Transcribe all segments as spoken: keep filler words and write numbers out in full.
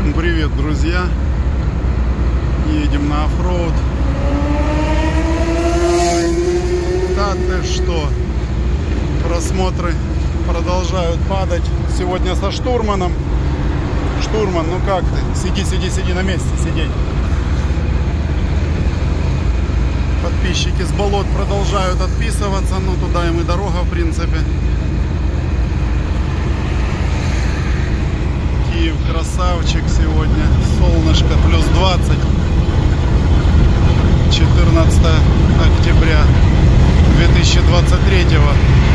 Привет, друзья! Едем на оффроуд. Да ты что? Просмотры продолжают падать. Сегодня со штурманом. Штурман, ну как ты? Сиди, сиди, сиди на месте, сидеть. Подписчики с болот продолжают отписываться. Ну туда им и дорога, в принципе. Киев красавчик сегодня. Солнышко плюс двадцать. четырнадцатое октября две тысячи двадцать третьего.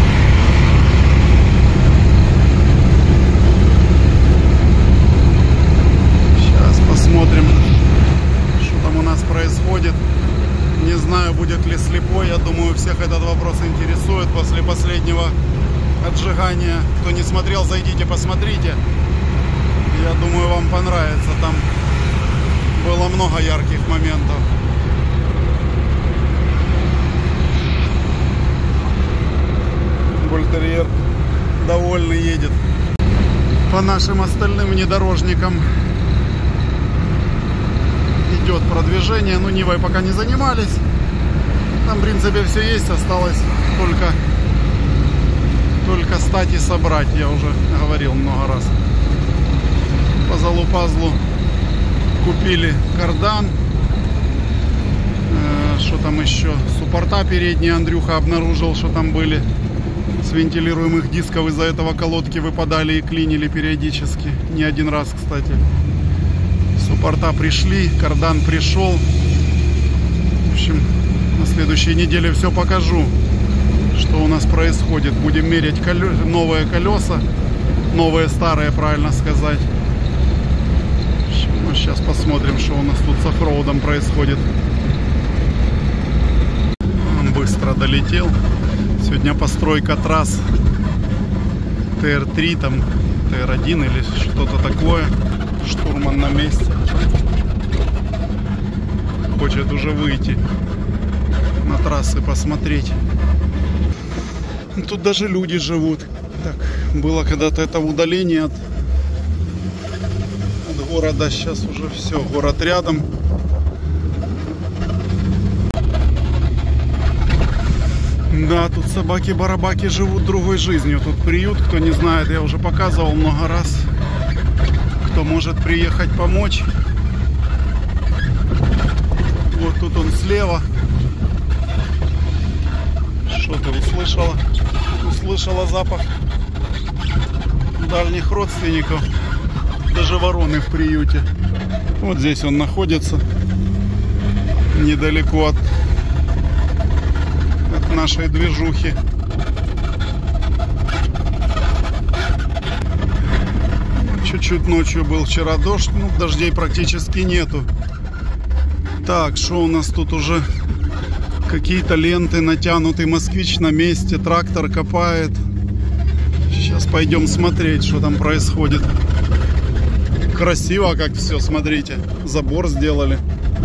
Сейчас посмотрим, что там у нас происходит. Не знаю, будет ли слепой. Я думаю, всех этот вопрос интересует после последнего отжигания. Кто не смотрел, зайдите, посмотрите. Я думаю, вам понравится. Там было много ярких моментов. Бультерьер довольный едет. По нашим остальным внедорожникам идет продвижение. Ну, Нивой пока не занимались. Там, в принципе, все есть. Осталось только, только стать и собрать. Я уже говорил много раз. По залу-пазлу купили кардан. Э, что там еще? Суппорта передние Андрюха обнаружил, что там были. С вентилируемых дисков из-за этого колодки выпадали и клинили периодически. Не один раз, кстати. Суппорта пришли, кардан пришел. В общем, на следующей неделе все покажу, что у нас происходит. Будем мерять колё... новые колеса. Новые, старые, правильно сказать. Ну, сейчас посмотрим, что у нас тут с оффроудом происходит. Он быстро долетел. Сегодня постройка трасс Т Р три, там Т Р один или что-то такое. Штурман на месте. Хочет уже выйти на трассы посмотреть. Тут даже люди живут. Так, было когда-то это удаление от, от города. Сейчас уже все, город рядом. Да, тут собаки-барабаки живут другой жизнью. Тут приют, кто не знает, я уже показывал много раз. Кто может приехать помочь. Вот тут он слева. Что ты услышала? Услышала запах дальних родственников. Даже вороны в приюте. Вот здесь он находится. Недалеко от нашей движухи. Чуть-чуть ночью был вчера дождь, ну дождей практически нету. Так, что у нас тут уже? Какие-то ленты натянуты, москвич на месте, трактор копает. Сейчас пойдем смотреть, что там происходит. Красиво как все, смотрите. Забор сделали.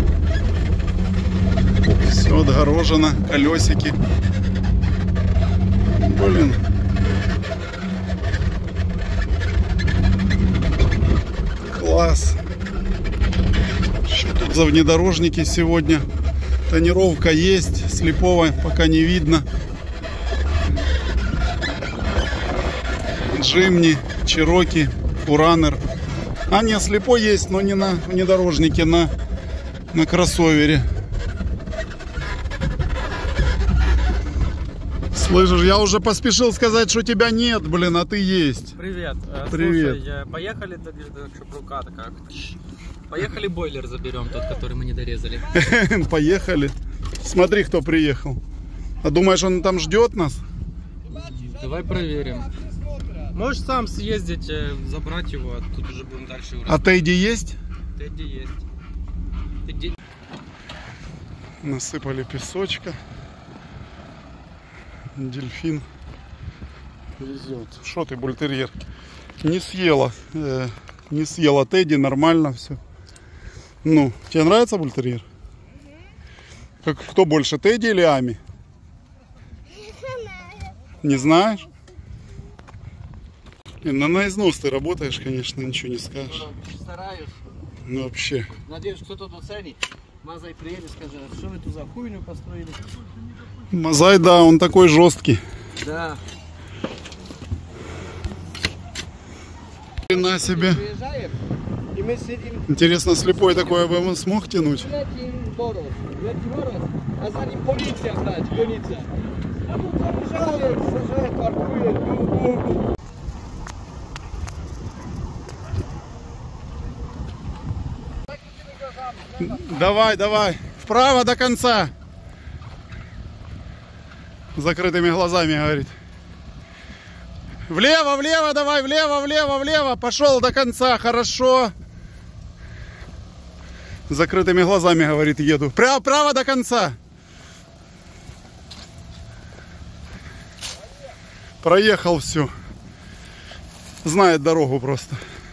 Все отгорожено, колесики. Блин. Класс. Что тут за внедорожники сегодня? Тонировка есть, слепого пока не видно. Джимни, Чироки, Фуранер. А, не, слепой есть, но не на внедорожнике, на, на кроссовере. Слышишь, я уже поспешил сказать, что тебя нет, блин, а ты есть. Привет. Привет. Слушай, поехали, так, чтобы рука такая. Поехали бойлер заберем, тот, который мы не дорезали. Поехали. Смотри, кто приехал. А думаешь, он там ждет нас? Давай проверим. Можешь сам съездить, забрать его, а тут уже будем дальше. А Тедди есть? Тедди есть. Тедди... Насыпали песочка. Дельфин везет. Что ты, бультерьер? Не съела. Э, не съела Тедди, нормально все. Ну, тебе нравится бультерьер? Как, кто больше, Тедди или Ами? Не знаешь? И на наизнос ты работаешь, конечно, ничего не скажешь. Стараюсь. Ну вообще. Надеюсь, кто-то доценит. Мазай приедет, скажет, что вы тут за хуйню построили? Мазай, да, он такой жесткий. Да. На себе. Приезжаем, и мы сидим. Интересно, слепой такой бы он смог тянуть? Летим мороз, летим мороз, а за ним полиция, блядь, гонится. А тут приезжает, сажает, паркует, бу-бу-бу. Давай, давай. Вправо до конца. Закрытыми глазами, говорит. Влево, влево, давай, влево, влево, влево. Пошел до конца, хорошо. Закрытыми глазами, говорит, еду. Право, право до конца. Проехал все. Знает дорогу просто.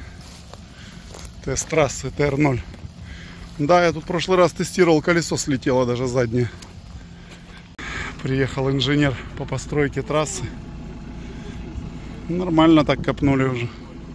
Тест трассы Т Р ноль. Да, я тут в прошлый раз тестировал, колесо слетело даже заднее. Приехал инженер по постройке трассы. Нормально так копнули уже.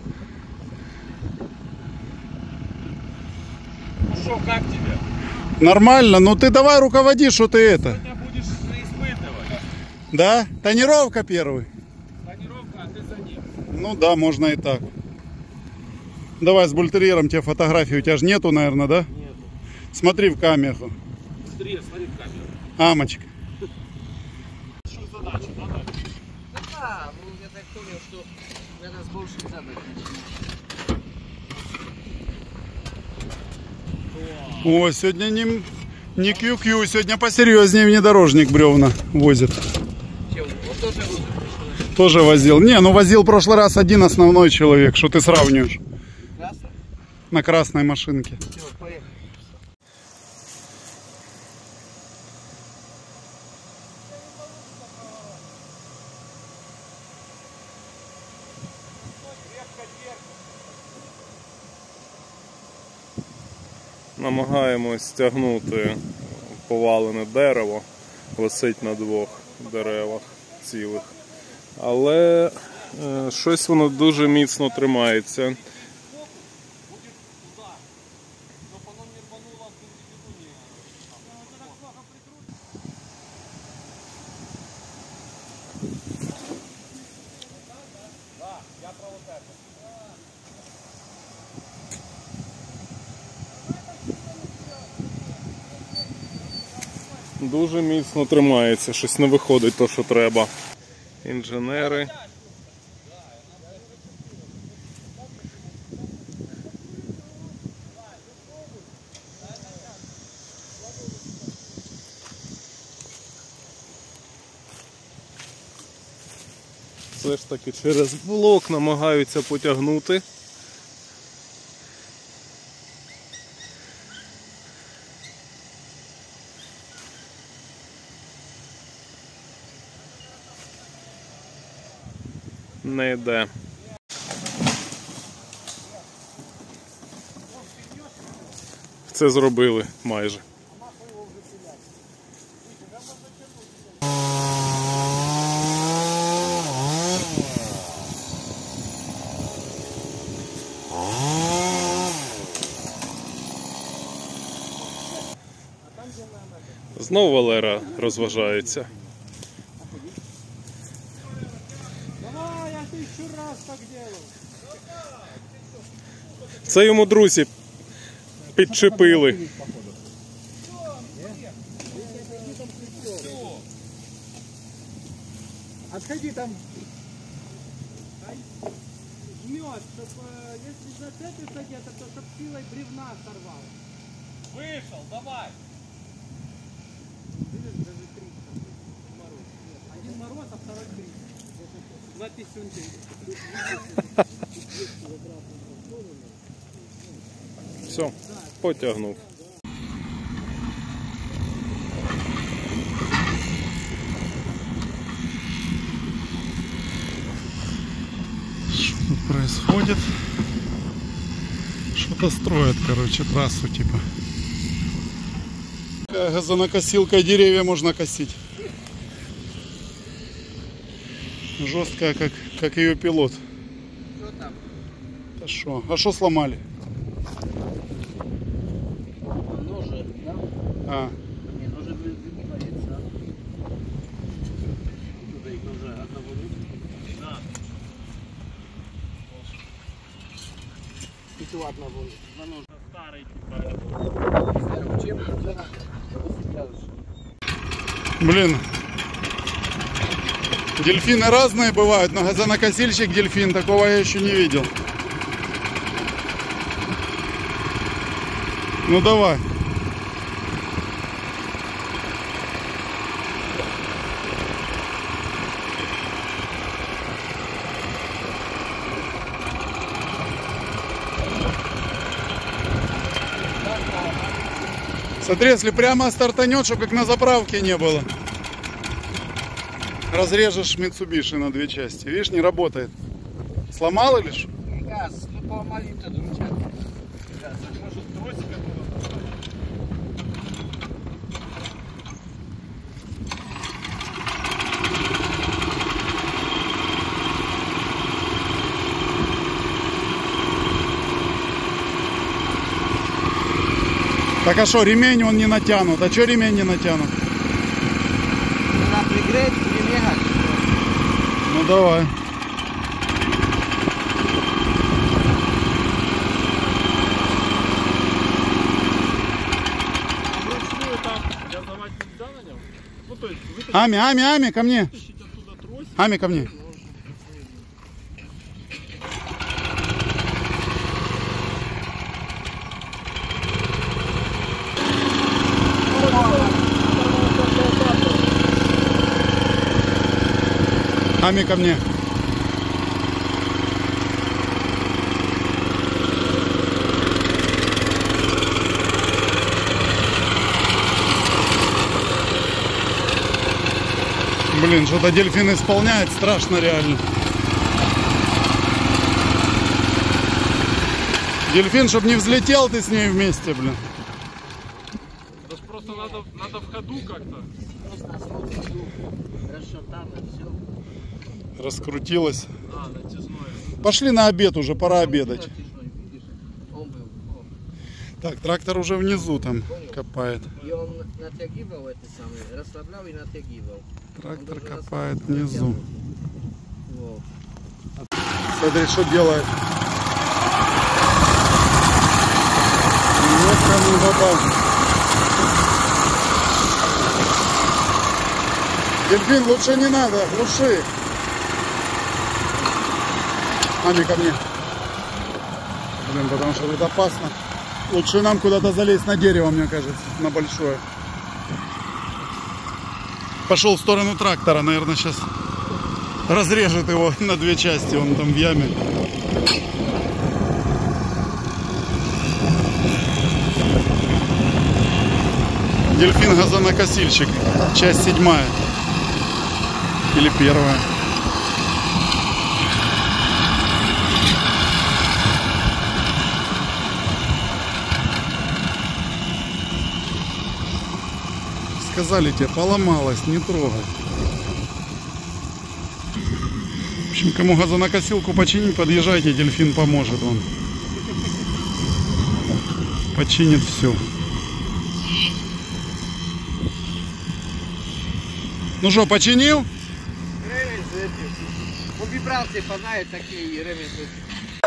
Ну что, как тебе? Нормально, ну ты давай руководи, что ты это. Ты будешь испытывать. Да? Тонировка первый. Тонировка, а ты за ним. Ну да, можно и так. Давай с бультерьером тебе фотографии. У тебя же нету, наверное, да? Нет. Смотри в камеру. Смотри, смотри в камеру. Амочка. Что задача, надо? Да, ну я так понял, что надо с большим задач. О, сегодня не, не кью кью, сегодня посерьезнее внедорожник бревна возит. Чем? Вот тоже вот. Тоже возил. Не, ну возил в прошлый раз один основной человек. Что ты сравниваешь? Красно? На красной машинке. Все, поехали. Намагаємось стягнути повалене дерево, висить на двох деревах цілих. Але е, щось воно дуже міцно тримається. Дуже міцно тримається, щось не виходить то, що треба. Інженери. Все ж таки через блок намагаються потягнути. Не йде. Це зробили майже. Знову Валера розважається. Це йому друзі підчепили. Отходи там. Жмет, чтобы если зацепится где-то, то чтоб силой бревна сорвал. Вышел, давай. Видишь, даже триста. Мороз. Один мороз, а второй триста. Два писюнки. Все, потягнув. Что тут происходит? Что-то строят, короче, трассу типа. Газонокосилкой деревья можно косить. Жесткая, как, как ее пилот. Да шо? А что сломали? Ножи, да? А, Не, ножи выгибаются. Туда их ножи одного нет. Да. И то одного нет. На нож старый, типа. Не знаю, чем это. блин. Дельфины разные бывают, но газонокосильщик дельфин, такого я еще не видел. Ну давай. Смотри, если прямо стартанет, чтобы как на заправке не было. Разрежешь Mitsubishi на две части. Видишь, не работает. Сломал или что? Газ, ну поломали-то друзья. Может, тросик оттуда поставить? Так а что, ремень он не натянут? А что ремень не натянут? Надо пригреть, переехать. Ну давай. Вручную там газовать нельзя на нем? Ну, то есть, вытащить Ами, Ами, Ами, ко мне. оттуда тросик. Ами, ко мне. Ами, ко мне. Блин, что-то дельфин исполняет, страшно реально. Дельфин, чтобы не взлетел ты с ней вместе, блин. Это ж просто надо, надо в ходу как-то. Расшатано, все. Раскрутилась. А, натяжное. Пошли на обед уже, пора обедать. Он был. О. Так, трактор уже внизу там копает. И он натягивал это самое, расслаблял и натягивал. Трактор копает внизу. Вот. Смотри, что делает. Немножко не попал. Дельфин, лучше не надо, глуши. Ами, ко мне. Блин, потому что тут опасно. Лучше нам куда-то залезть на дерево, мне кажется, на большое. Пошел в сторону трактора, наверное, сейчас разрежет его на две части, он там в яме. Дельфин газонокосильщик, часть седьмая или первая. Сказали тебе, поломалась, не трогай. В общем, кому газонокосилку починить, подъезжайте, дельфин поможет вам. Починит все. Ну что, починил? Ремень з этим. Он вибрации познает такие ремень з этим.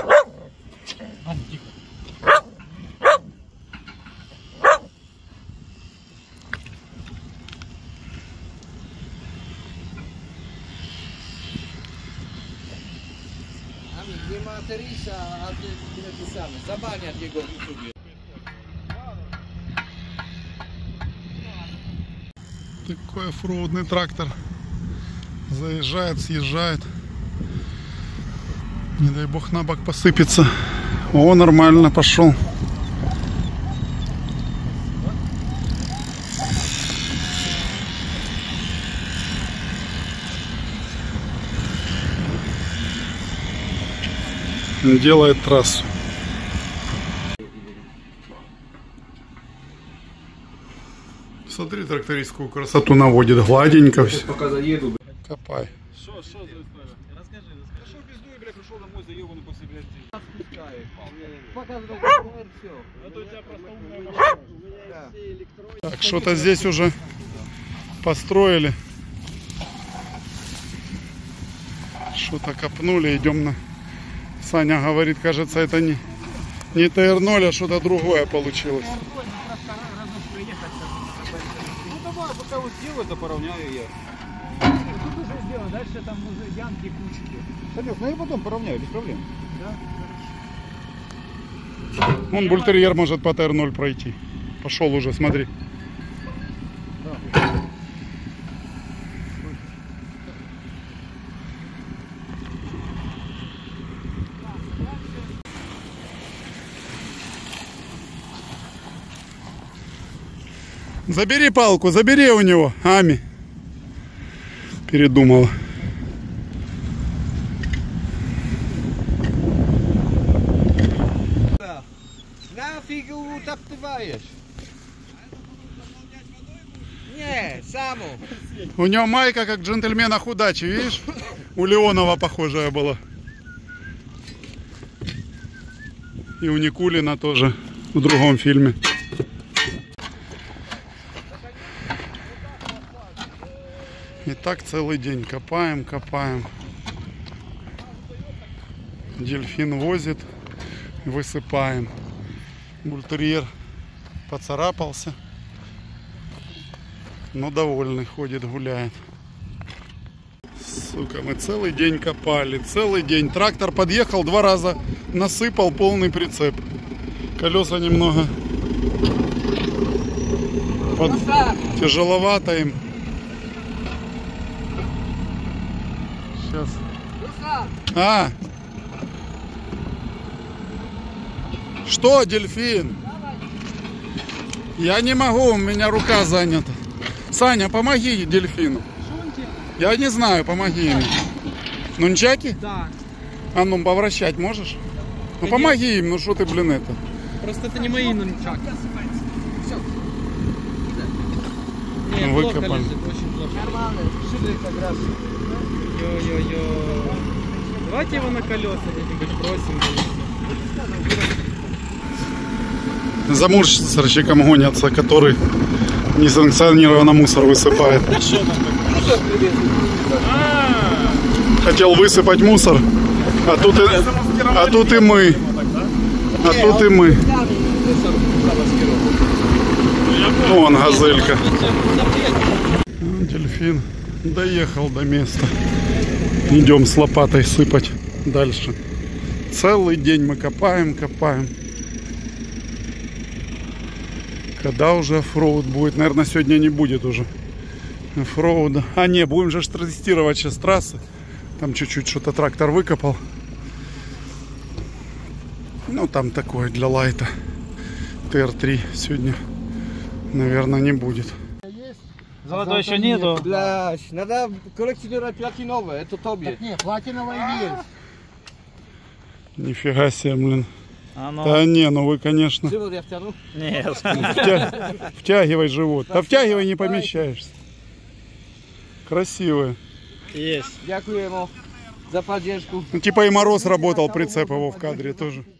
Не матерись, а ты это самое, забанят его в ютубе. Такой оффроудный трактор. Заезжает, съезжает. Не дай бог на бок посыпется. О, нормально пошел. Делает трассу. Смотри, трактористскую красоту наводит, гладенько все. Пока заеду. Копай. Что, что за история? Расскажи, расскажи. Пошел пизду, бля, пришел пошел домой заебанный после бензина. Отпускает. Показывай, все. Это у тебя просто умная машина. Да. Так, что-то здесь уже построили. Что-то копнули, идем на... Саня говорит, кажется, это не, не Т Р ноль, а что-то другое получилось. Ну давай, пока вот сделаю, то поравняю я. Тут уже сделано, дальше там уже ямки, кучки. Санек, ну я потом поравняю, без проблем. Вон бультерьер может по Т Р ноль пройти. Пошел уже, смотри. Забери палку, забери у него, Ами. Передумала. Нафиг утаптываешь? Не, саму. У него майка как джентльмена удачи, видишь? У Леонова похожая была. И у Никулина тоже в другом фильме. И так целый день копаем, копаем. Дельфин возит, высыпаем. Бультерьер поцарапался, но довольный, ходит, гуляет. Сука, мы целый день копали, целый день. Трактор подъехал два раза, насыпал полный прицеп. Колеса немного под... тяжеловато им. Сейчас. А! Что, дельфин? Я не могу, у меня рука занята. Саня, помоги дельфину. Я не знаю, помоги ему. Нунчаки? Да. А ну, повращать можешь? Ну, помоги им, ну что ты, блин, это? Просто это не мои нунчаки. Не, Ну, плохо выкопали. лежит, очень плохо. Нормально, шире как раз. Йо-йо-йо. Давайте его на колеса где-нибудь бросим. За мусорщиком гонятся, который несанкционированно мусор высыпает. Хотел высыпать мусор, а тут и, а тут и мы. А тут и мы. Вон газелька. Дельфин доехал до места. Идем с лопатой сыпать дальше. Целый день мы копаем, копаем. Когда уже оффроуд будет? Наверное, сегодня не будет уже оффроуда. А не, будем же тестировать сейчас трассы. Там чуть-чуть что-то трактор выкопал. Ну, там такое для лайта. Т Р три сегодня, наверное, не будет. Золотой еще нету. Блядь, надо коллекционировать платиновое, это тобе. Не, платиновая есть. Нифига себе, блин. А ну. Да не, ну вы, конечно, Живот я втяну. Нет. втя... втягивай живот. Да втягивай, не помещаешься. Красивые. Есть. Дякуємо за поддержку. Ну, типа и Мороз работал, прицеп его в кадре тоже.